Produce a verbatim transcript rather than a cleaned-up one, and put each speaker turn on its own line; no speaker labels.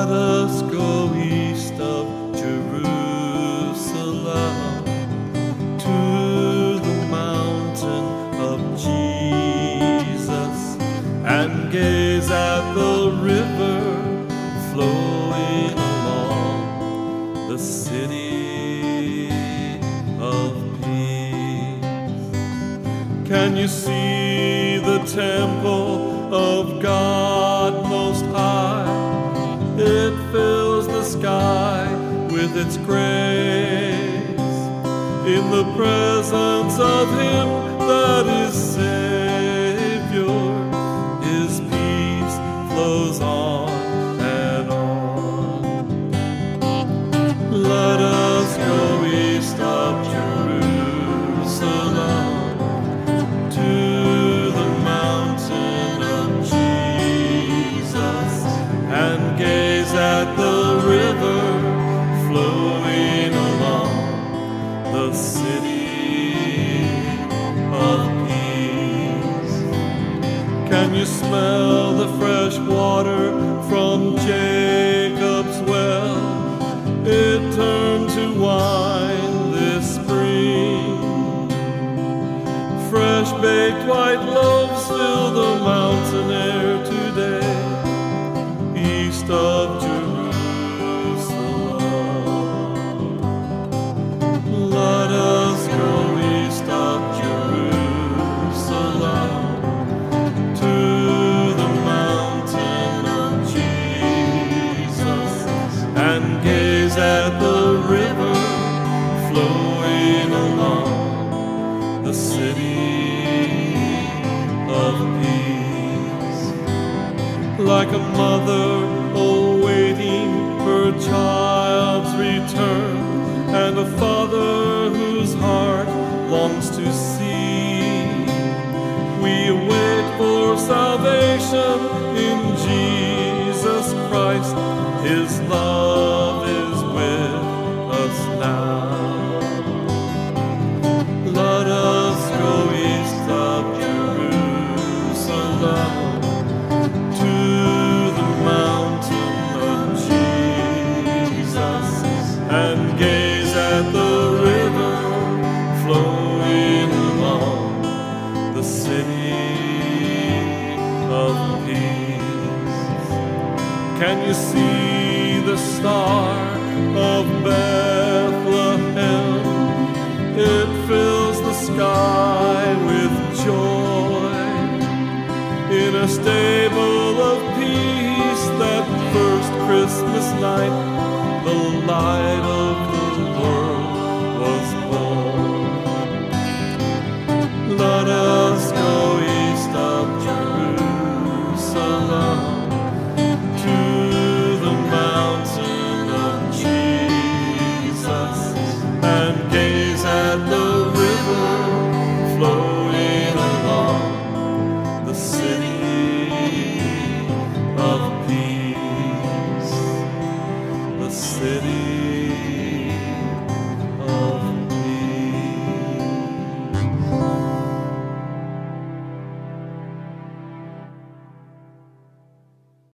Let us go east of Jerusalem to the mountain of Jesus and gaze at the river flowing along the city of peace. Can you see the temple of God Most High? It fills the sky with its grace. In the presence of Him that is Savior, His peace flows on and on. Let us go east of Jerusalem to the mountain of Jesus and gaze at the river flowing along the city of peace. Can you smell the fresh water from Jacob's well? It turned to wine this spring. Fresh baked white loaves fill the mountain air today, east of Jerusalem. Let us go east of Jerusalem to the mountain of Jesus and gaze at the river flowing along the city of peace. Like a mother awaiting her child's return, and a father whose heart longs to see, we await for salvation in Jesus Christ. His love is with us now. Let us go east of Jerusalem to the mountain of Jesus and gaze at the river flowing along the city of peace. Can you see the star of Bethlehem? It fills the sky with joy. In a stable of peace that first Christmas night, the light of the world was born. Let us go east of Jerusalem to the mountain of Jesus and gaze at the river flowing along the city of peace, the city